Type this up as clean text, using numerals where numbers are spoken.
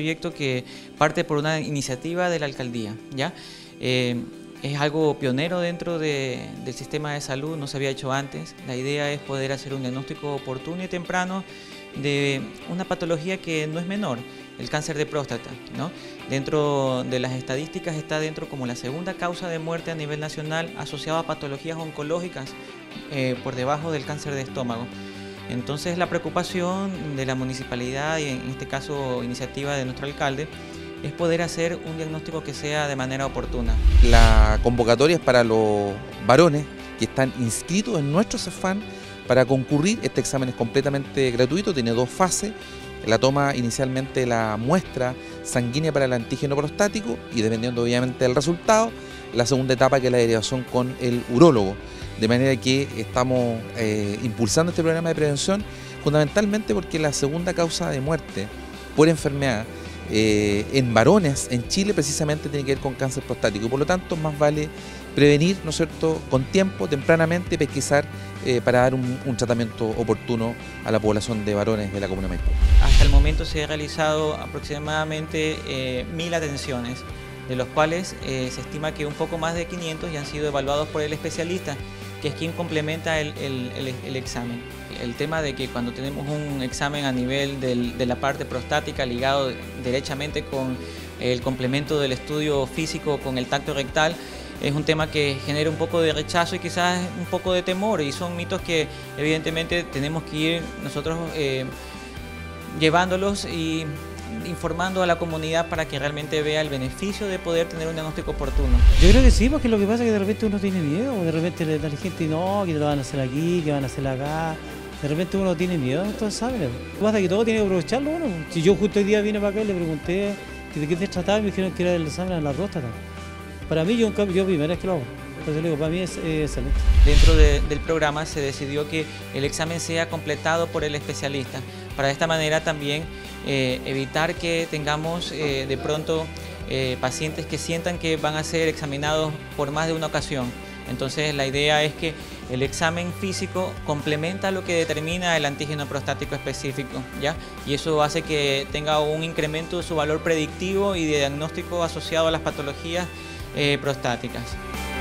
proyecto que parte por una iniciativa de la alcaldía, ¿ya? Es algo pionero dentro del sistema de salud, no se había hecho antes. La idea es poder hacer un diagnóstico oportuno y temprano de una patología que no es menor, el cáncer de próstata, ¿no? Dentro de las estadísticas está dentro como la segunda causa de muerte a nivel nacional asociada a patologías oncológicas por debajo del cáncer de estómago. Entonces la preocupación de la municipalidad y en este caso iniciativa de nuestro alcalde es poder hacer un diagnóstico que sea de manera oportuna. La convocatoria es para los varones que están inscritos en nuestro CEFAM para concurrir. Este examen es completamente gratuito, tiene 2 fases. La toma inicialmente la muestra sanguínea para el antígeno prostático y dependiendo obviamente del resultado, la segunda etapa que es la derivación con el urólogo. De manera que estamos impulsando este programa de prevención fundamentalmente porque la segunda causa de muerte por enfermedad en varones en Chile precisamente tiene que ver con cáncer prostático y por lo tanto más vale prevenir, ¿no es cierto?, con tiempo, tempranamente, pesquisar para dar un tratamiento oportuno a la población de varones de la comuna de Maipú. Hasta el momento se han realizado aproximadamente 1000 atenciones, de los cuales se estima que un poco más de 500 ya han sido evaluados por el especialista, que es quien complementa el examen. El tema de que cuando tenemos un examen a nivel de la parte prostática ligado derechamente con el complemento del estudio físico con el tacto rectal, es un tema que genera un poco de rechazo y quizás un poco de temor, y son mitos que evidentemente tenemos que ir nosotros llevándolos y informando a la comunidad para que realmente vea el beneficio de poder tener un diagnóstico oportuno. Yo creo que sí, porque lo que pasa es que de repente uno tiene miedo, de repente le da la gente no, que te lo van a hacer aquí, que van a hacer acá. De repente uno tiene miedo a estos exámenes. Lo que pasa es que todo tiene que aprovecharlo uno. Si yo justo hoy día vine para acá y le pregunté de qué se trataba y me dijeron que era el examen en la próstata. Para mí, yo primera vez que lo hago. Entonces le digo, para mí es excelente. Dentro del programa se decidió que el examen sea completado por el especialista. Para de esta manera también evitar que tengamos de pronto pacientes que sientan que van a ser examinados por más de una ocasión. Entonces la idea es que el examen físico complementa lo que determina el antígeno prostático específico, ¿ya? Y eso hace que tenga un incremento de su valor predictivo y de diagnóstico asociado a las patologías prostáticas.